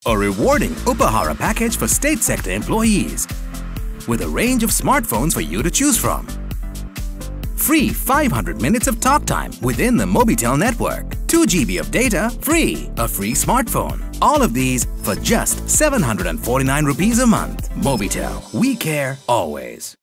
A rewarding Upahara package for state sector employees with a range of smartphones for you to choose from. Free 500 minutes of talk time within the Mobitel network. 2 GB of data free. A free smartphone. All of these for just 749 rupees a month. Mobitel. We care always.